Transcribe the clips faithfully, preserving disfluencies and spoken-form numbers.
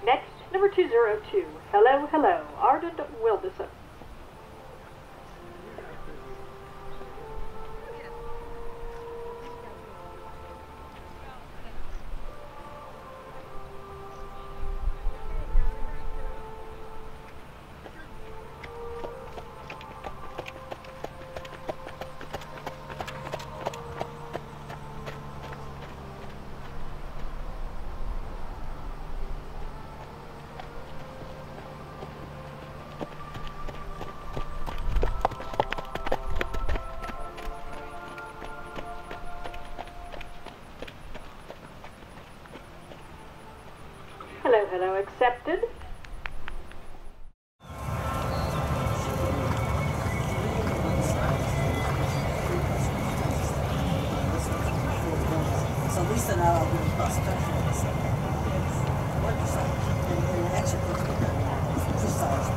Next, number two zero two, Hello Hello, Arden, Wildasin. Hello, hello, accepted. So at least now I'll do the cross country. And actually, precise.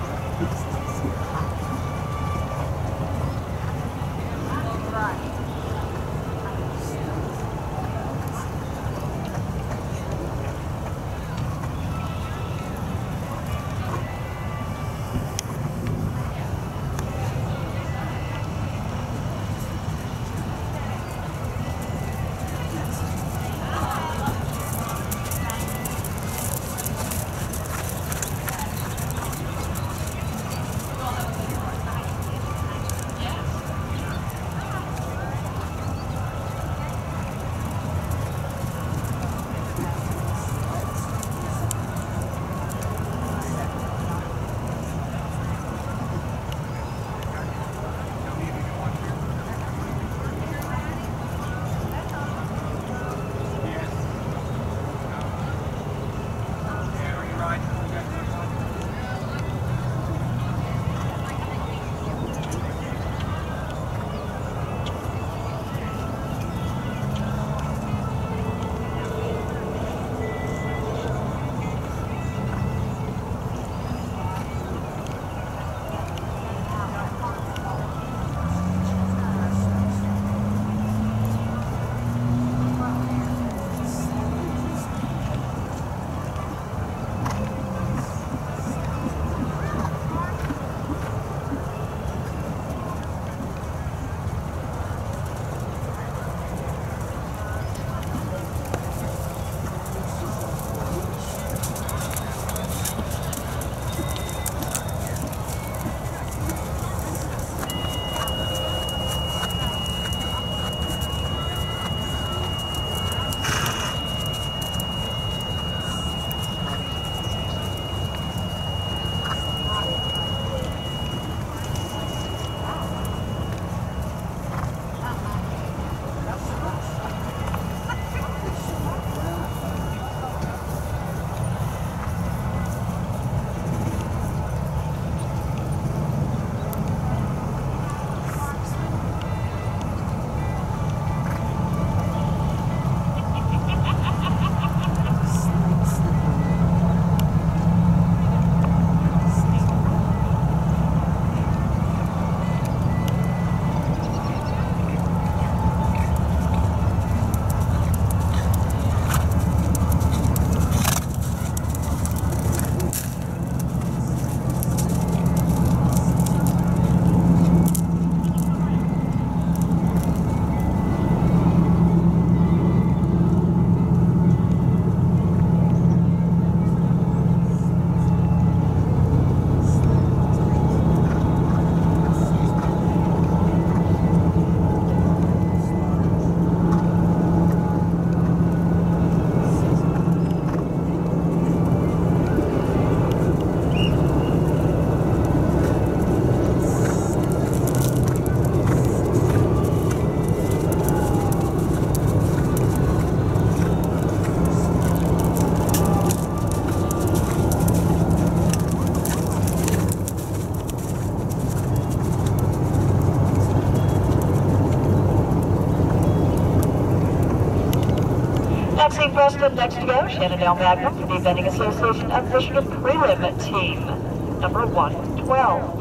Taxi Preston, next to go, Shenandoah Magnum for the Vending Association of Michigan Prelim Team, number one twelve.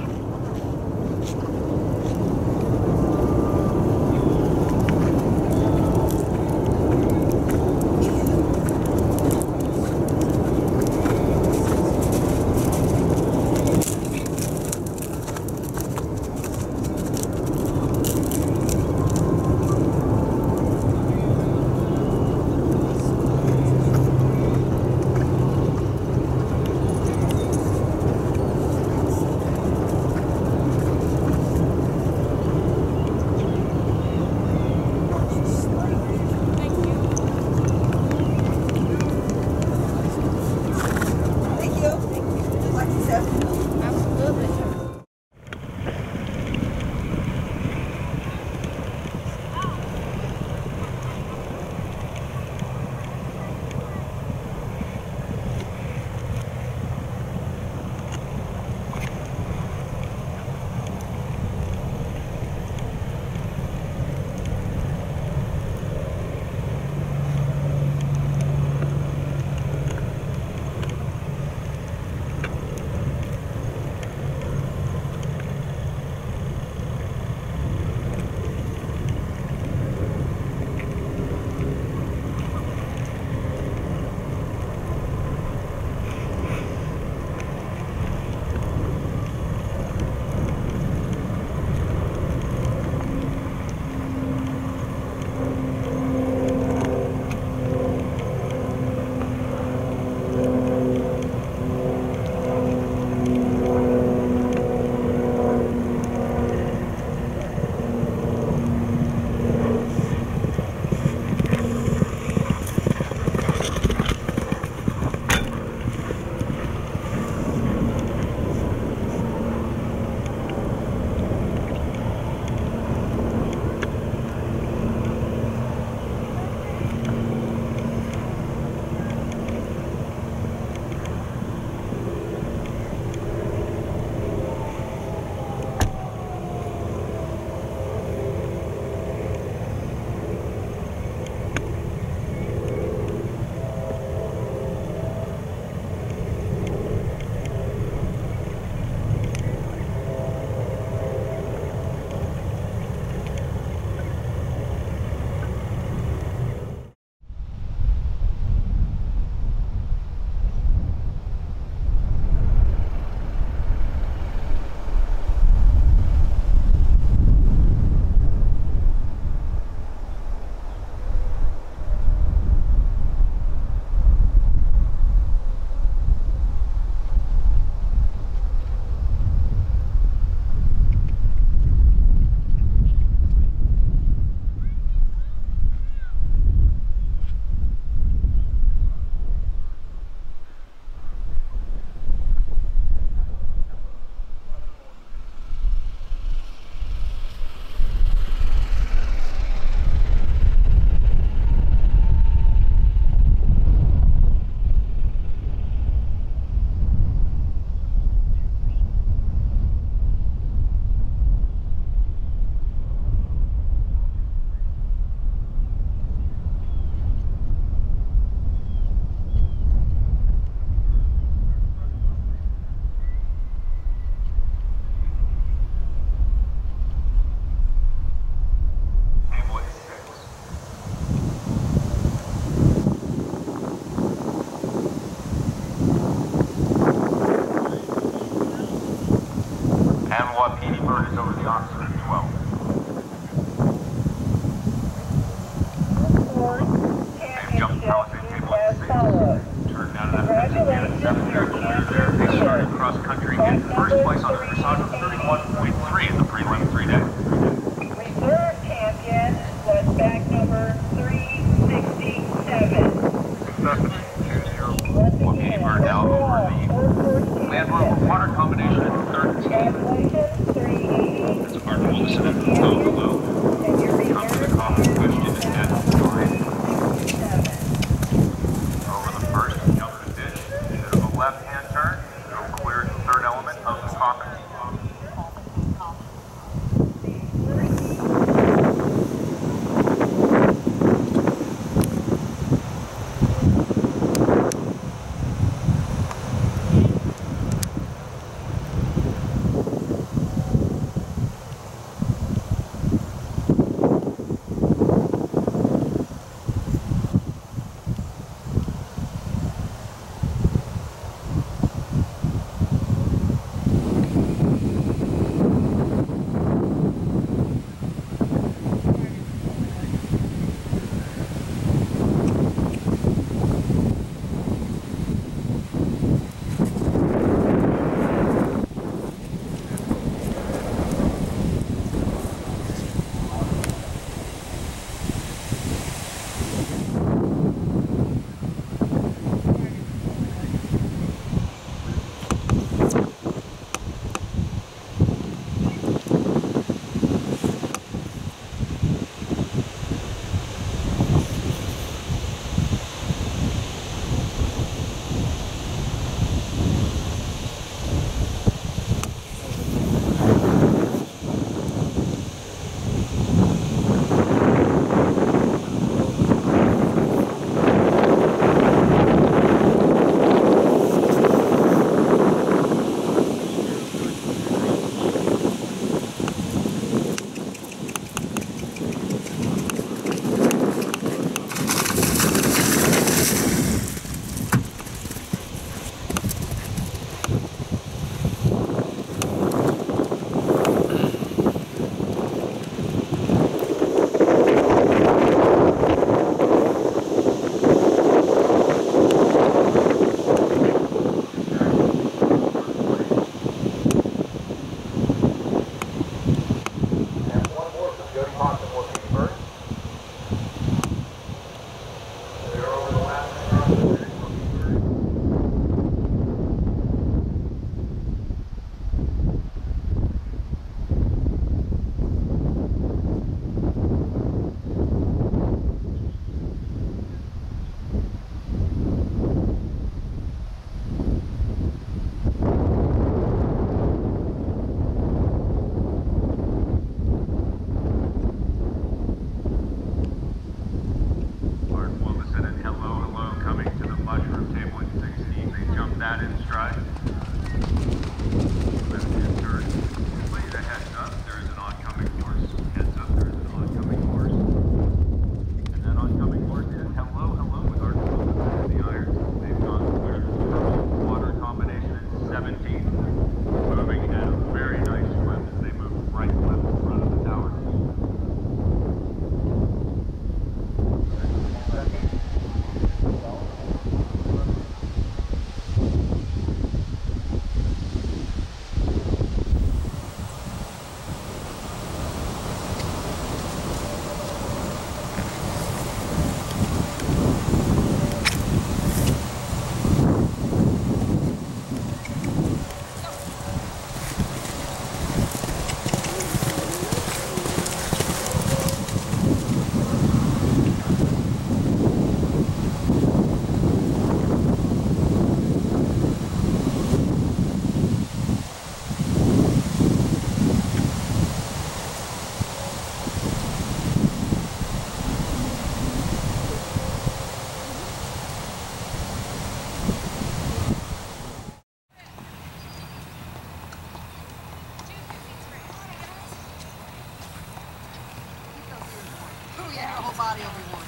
yeah, your whole body will be warm.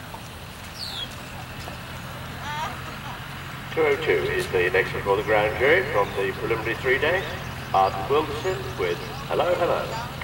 two oh two is the next before the ground jury from the preliminary three-day. Arden Wildasin with Hello Hello.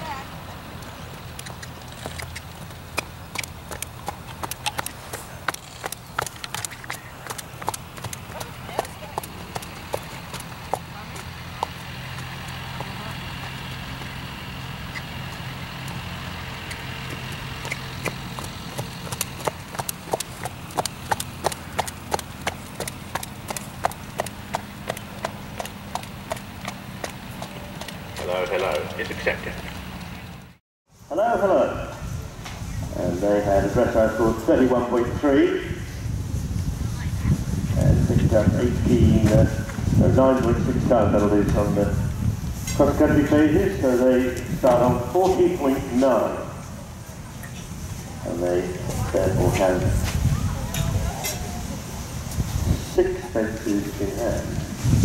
Hello, hello, is accepted. Hello, hello. And they had a dressage score thirty-one point three and picked up eighteen, uh, no, nine point six time penalties on the cross-country phases, so they start on forty point nine. And they therefore have six fences in hand.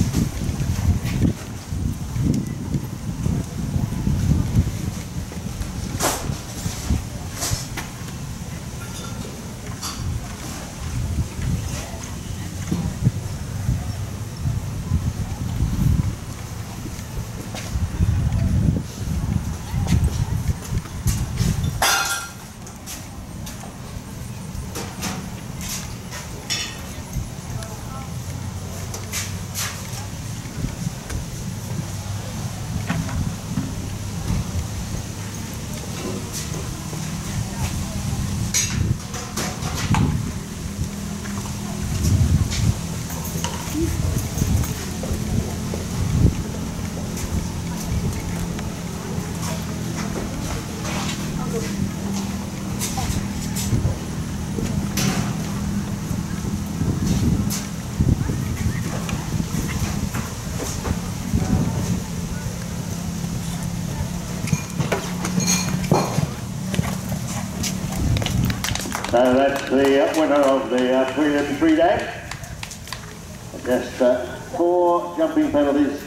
So that's the uh, winner of the uh, prelim three day. Just uh, four jumping penalties.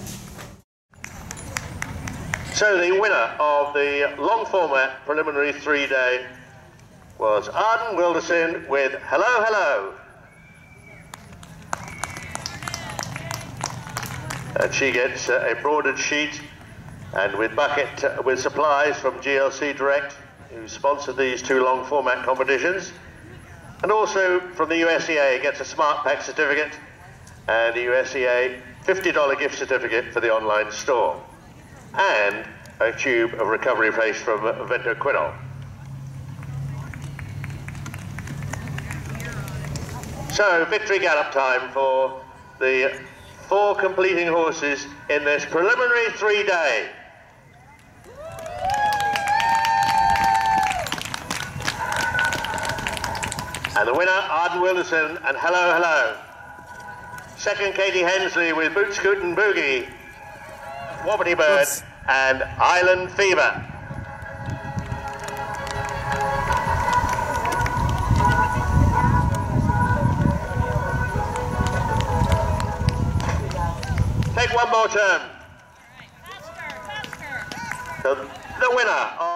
So the winner of the long format preliminary three day was Arden Wildasin with Hello Hello. And she gets uh, a broadened sheet, and with bucket uh, with supplies from G L C Direct, who sponsored these two long format competitions, and also from the U S E A gets a Smart Pack certificate and the U S E A fifty dollar gift certificate for the online store, and a tube of recovery paste from Ventoquinol. So victory gallop time for the four completing horses in this preliminary three day. And the winner, Arden Wildasin and Hello Hello. Second, Katie Hensley with Boot Scoot and Boogie, Wobbly Bird, Oops. and Island Fever. Take one more turn. Faster, faster. So the winner of